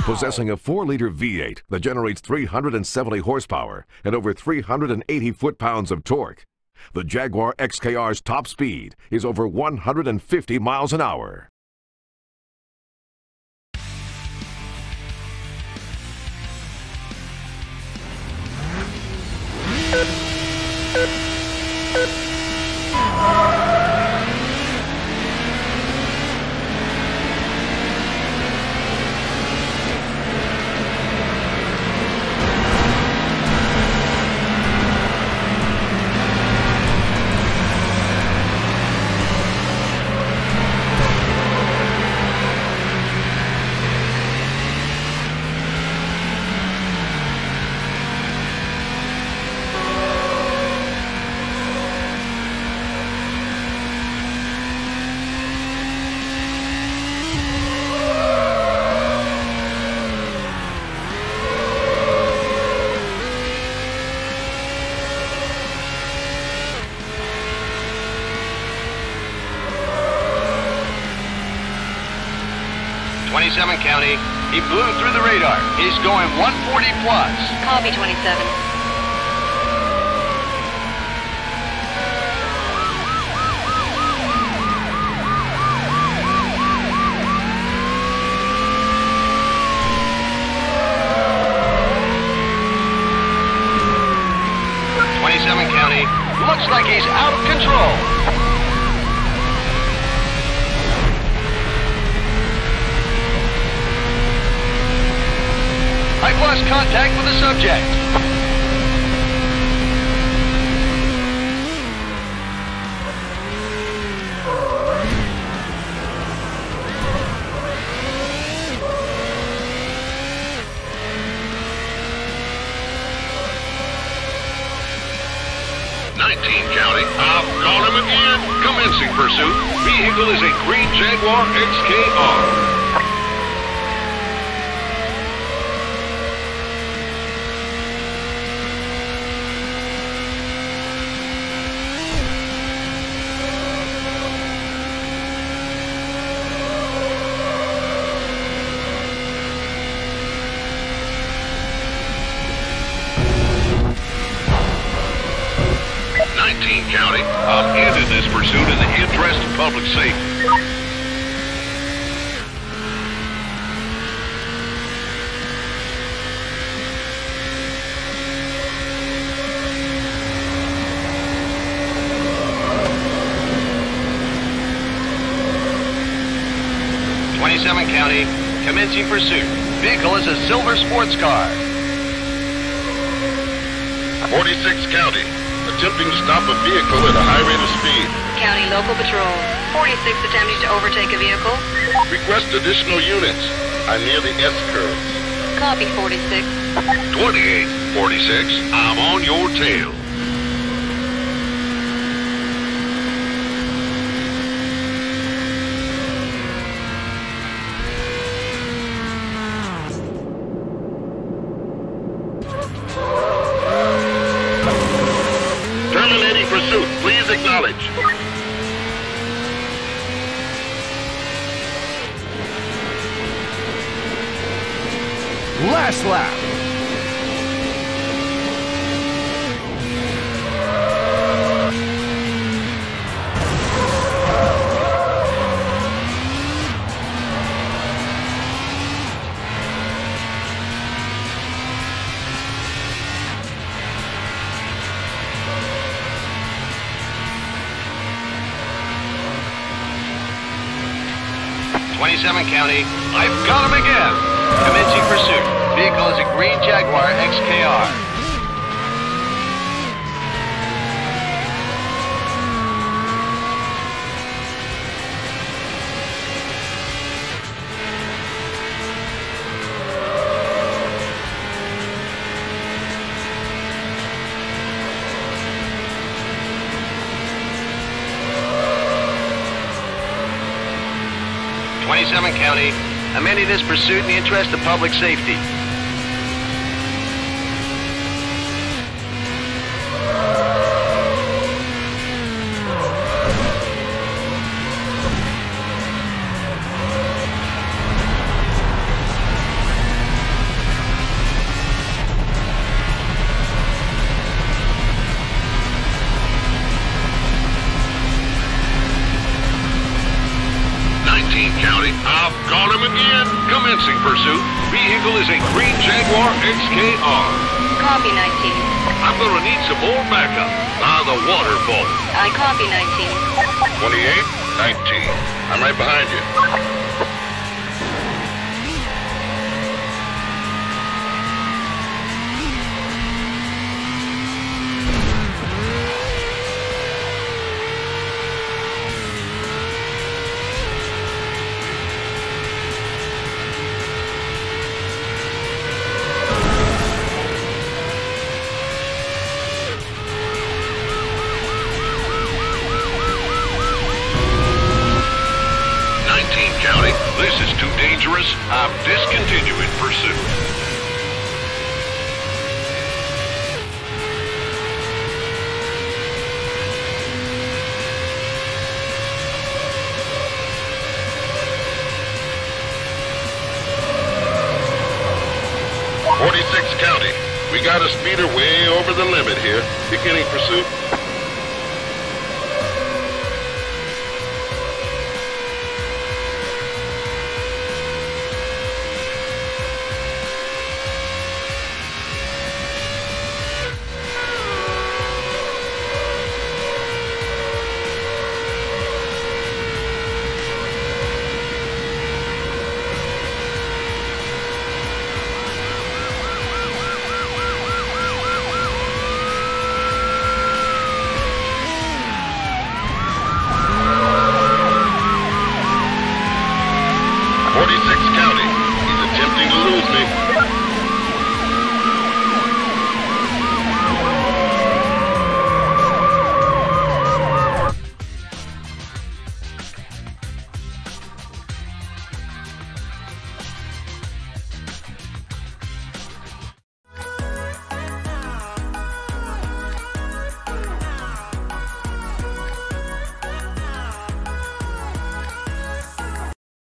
Possessing a 4-liter V8 that generates 370 horsepower and over 380 foot-pounds of torque, the Jaguar XKR's top speed is over 150 miles an hour. County. He blew through the radar. He's going 140 plus. Copy, 27. County. Looks like he's out of control. I've lost contact with the subject. County, I've got him again. Commencing pursuit. Vehicle is a green Jaguar XKR. County, I've ended this pursuit in the interest of public safety. County, commencing pursuit. Vehicle is a silver sports car. 46 County. Attempting to stop a vehicle at a high rate of speed. County Local Patrol. 46 attempting to overtake a vehicle. Request additional units. I'm near the S curves. Copy, 46. 28, 46. I'm on your tail. Please acknowledge. Last lap. County, I've got him again. Commencing pursuit. Vehicle is a green Jaguar XKR. County, amending this pursuit in the interest of public safety. 19 County, I've got him again. Commencing pursuit. Vehicle is a green Jaguar XKR. Copy, 19. I'm gonna need some more backup. The waterfall. I copy, 19. 28, 19. I'm right behind you. County, this is too dangerous. I'm discontinuing pursuit. .46 County, we got a speeder way over the limit here. Beginning pursuit.